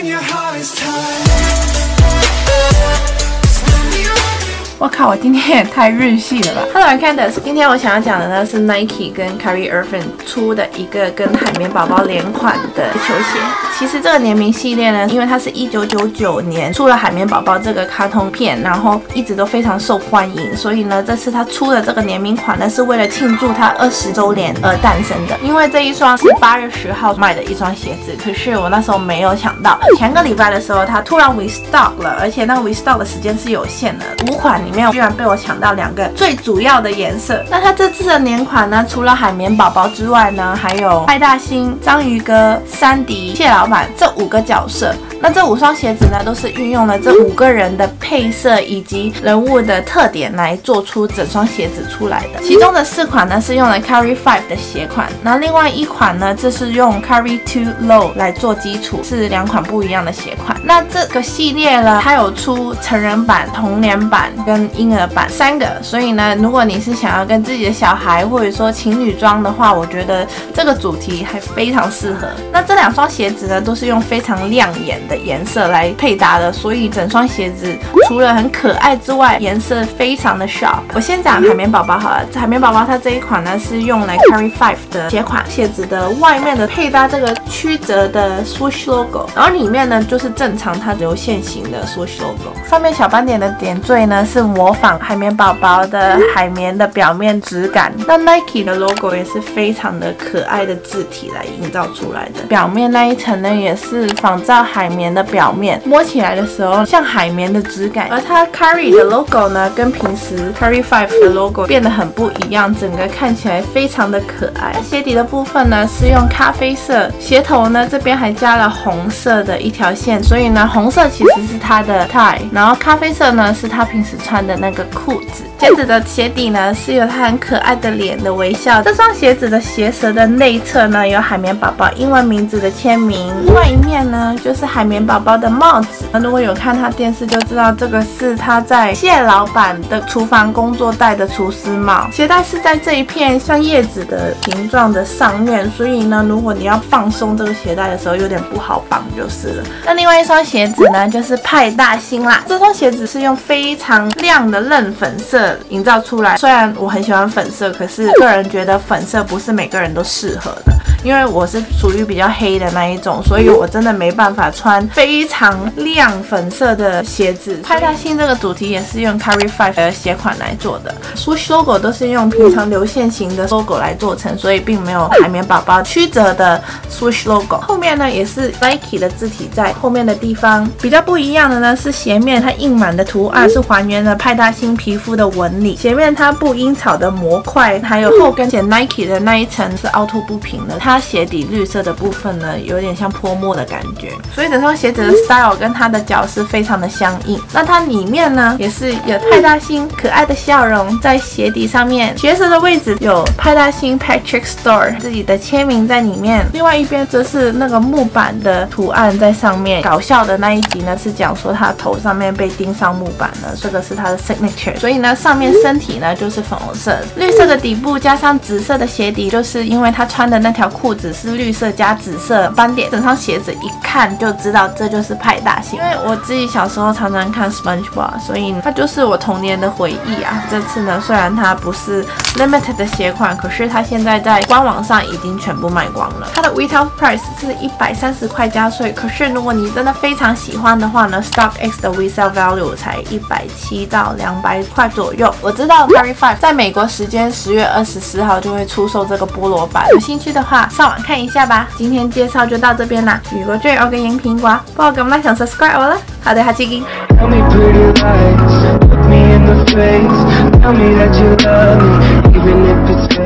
我靠，我今天也太日系了吧 ！Hello Candace， 今天我想要讲的呢是 Nike 跟 Kyrie Irving 出的一个跟海绵宝宝联款的球鞋。其实这个联名系列呢，因为它是1999年出了海绵宝宝这个卡通片，然后一直都非常受欢迎，所以呢，这次它出的这个联名款呢，是为了庆祝它20周年而诞生的。因为这一双是8月10号卖的一双鞋子，可是我那时候没有想到，前个礼拜的时候它突然 restock 了，而且那个 restock 的时间是有限的，5款里面居然被我抢到2个最主要的颜色。那它这次的年款呢，除了海绵宝宝之外呢，还有派大星、章鱼哥、山迪、蟹老板这5个角色。那这5双鞋子呢，都是运用了这5个人的配色以及人物的特点来做出整双鞋子出来的。其中的4款呢是用了 Kyrie 5的鞋款，那另外1款呢，这是用 Kyrie 2 Low 来做基础，是2款不一样的鞋款。那这个系列呢，它有出成人版、童年版跟婴儿版3个，所以呢，如果你是想要跟自己的小孩或者说情侣装的话，我觉得这个主题还非常适合。那这2双鞋子呢，都是用非常亮眼的颜色来配搭的，所以整双鞋子除了很可爱之外，颜色非常的 sharp。我先讲海绵宝宝好了，海绵宝宝它这一款呢是用来 Kyrie 5的鞋款，鞋子的外面的配搭这个曲折的 swoosh logo， 然后里面呢就是正常它流线型的 swoosh logo， 上面小斑点的点缀呢是模仿海绵宝宝的海绵的表面质感。那 Nike 的 logo 也是非常的可爱的字体来营造出来的，表面那一层呢也是仿照海绵的表面，摸起来的时候像海绵的质感。而它 Kyrie 的 logo 呢，跟平时 Kyrie 5的 logo 变得很不一样，整个看起来非常的可爱。鞋底的部分呢是用咖啡色，鞋头呢这边还加了红色的一条线，所以呢红色其实是它的 tie， 然后咖啡色呢是它平时穿的那个裤子。鞋子的鞋底呢是有它很可爱的脸的微笑。这双鞋子的鞋舌的内侧呢有海绵宝宝英文名字的签名，另外一面呢就是海绵宝宝的帽子。如果有看他电视就知道，这个是他在蟹老板的厨房工作戴的厨师帽。鞋带是在这一片像叶子的形状的上面，所以呢，如果你要放松这个鞋带的时候，有点不好绑就是了。那另外一双鞋子呢，就是派大星啦。这双鞋子是用非常亮的嫩粉色营造出来。虽然我很喜欢粉色，可是个人觉得粉色不是每个人都适合的。因为我是属于比较黑的那一种，所以我真的没办法穿非常亮粉色的鞋子。派大星这个主题也是用 Kyrie 5的鞋款来做的 ，swoosh logo 都是用平常流线型的 logo 来做成，所以并没有海绵宝宝曲折的 swoosh logo。后面呢也是 Nike 的字体在后面的地方，比较不一样的呢是鞋面它印满的图案是还原了派大星皮肤的纹理，前面它布樱草的模块，还有后跟前 Nike 的那一层是凹凸不平的。它鞋底绿色的部分呢，有点像泼墨的感觉，所以整双鞋子的 style 跟它的脚是非常的相应。那它里面呢，也是有派大星可爱的笑容在鞋底上面，鞋舌的位置有派大星 Patrick Store 自己的签名在里面，另外一边则是那个木板的图案在上面。搞笑的那一集呢，是讲说他头上面被钉上木板了，这个是他的 signature， 所以呢，上面身体呢就是粉红色，绿色的底部加上紫色的鞋底，就是因为他穿的那条裤子是绿色加紫色斑点，整双鞋子一看就知道这就是派大星。因为我自己小时候常常看 SpongeBob， 所以它就是我童年的回忆啊。这次呢，虽然它不是 limited 的鞋款，可是它现在在官网上已经全部卖光了。它的 retail price 是130块加税，可是如果你真的非常喜欢的话呢 ，StockX 的 resale value 才170到200块左右。我知道 Kyrie 5在美國時間10月24號就會出售這個菠蘿版，有興趣的話上網看一下吧。今天介紹就到這邊啦。如果中意我嘅影片嘅話，幫我撳 like 同 subscribe 我啦。好的，下次見。Tell me pretty lies, look me in the face, tell me that you love me, even if it's